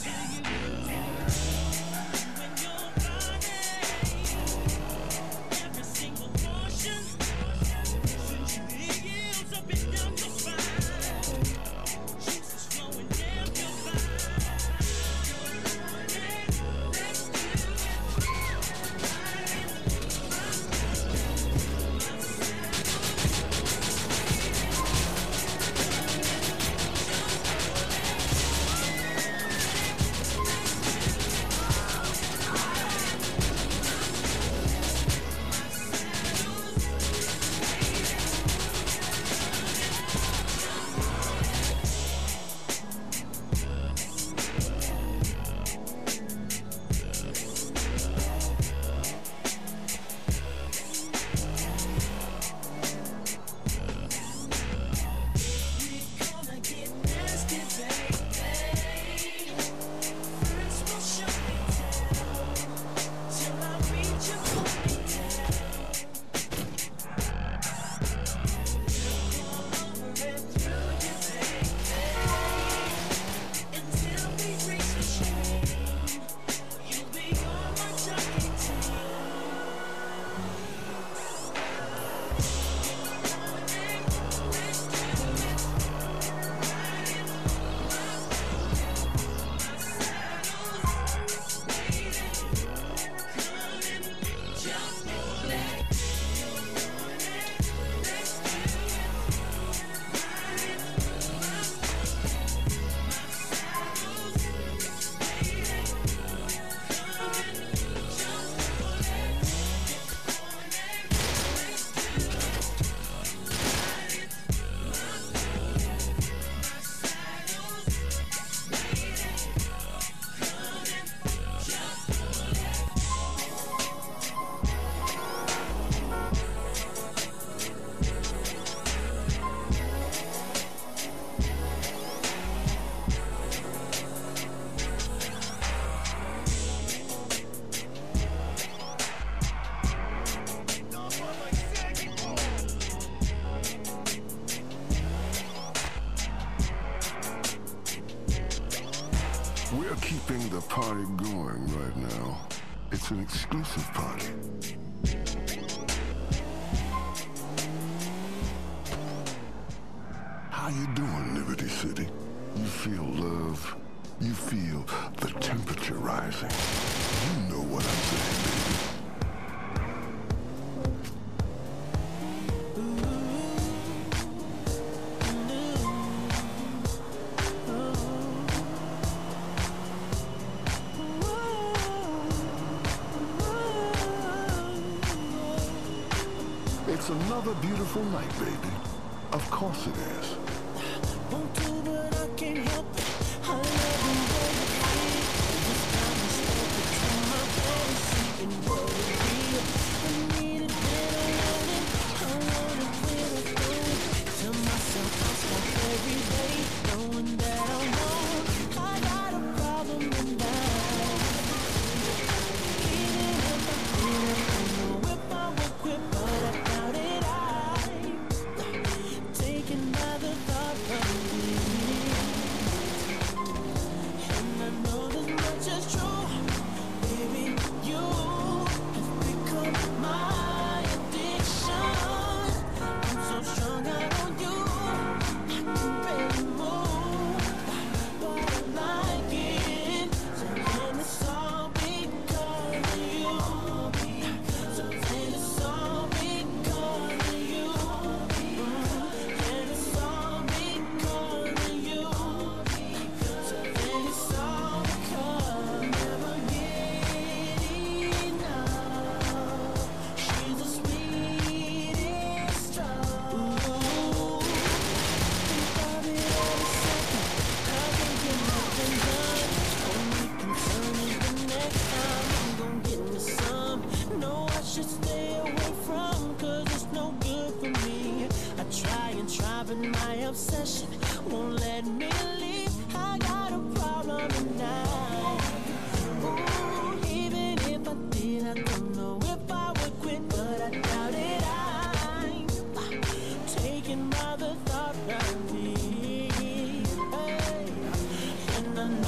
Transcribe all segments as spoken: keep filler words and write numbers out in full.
We're keeping the party going right now. It's an exclusive party. How you doing, Liberty City? You feel love? You feel the temperature rising? You know what I'm saying, baby. It's another beautiful night, baby. Of course it is. Won't do, but I can't help it. I love the way you feel. This time I step into my fantasy and what it is. I need it when I want it. I want it when I feel it. Tell myself I'll stop every day, knowing that I won't. I got a problem and I even if I feel it, I know if I will quit, but I doubt it. I taken by the thought of leaving.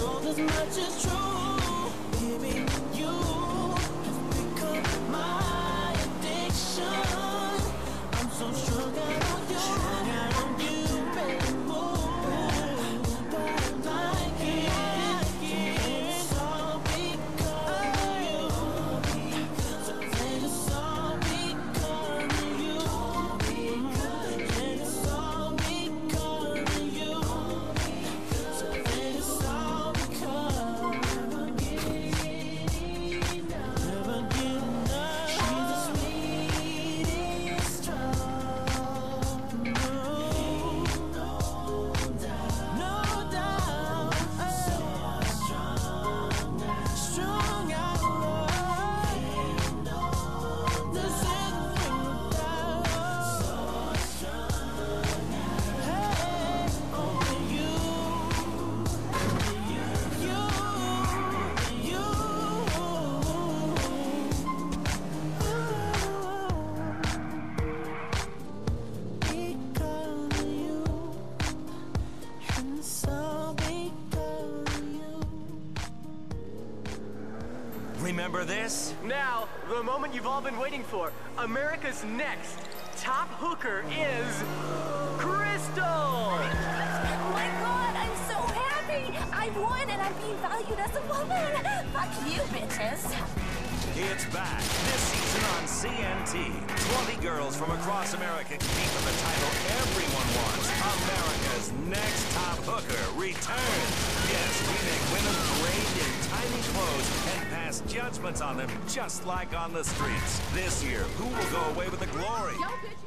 know this much is true. Baby, you have become my addiction. I'm so strung out on you, strung out on you, baby, move. But I like it, like it. It's all because of you. So then it's all because of you. And it's all because of you. So then it's all because never get enough. Never get enough. She's the sweetest drug. No, no doubt. So strong, strong out love. This isn't without. So strong. Hey, only you, you, you. Because of you, and so because of you. Remember this? Now, the moment you've all been waiting for. America's next top hooker is Crystal! Oh my god, I'm so happy! I won and I'm being valued as a woman! Fuck you, bitches! It's back this season on C N T. twenty girls from across America compete for the title everyone wants. America's Next Top Hooker returns. Yes, we make women parade in tiny clothes and pass judgments on them just like on the streets. This year, who will go away with the glory? Yo, bitch!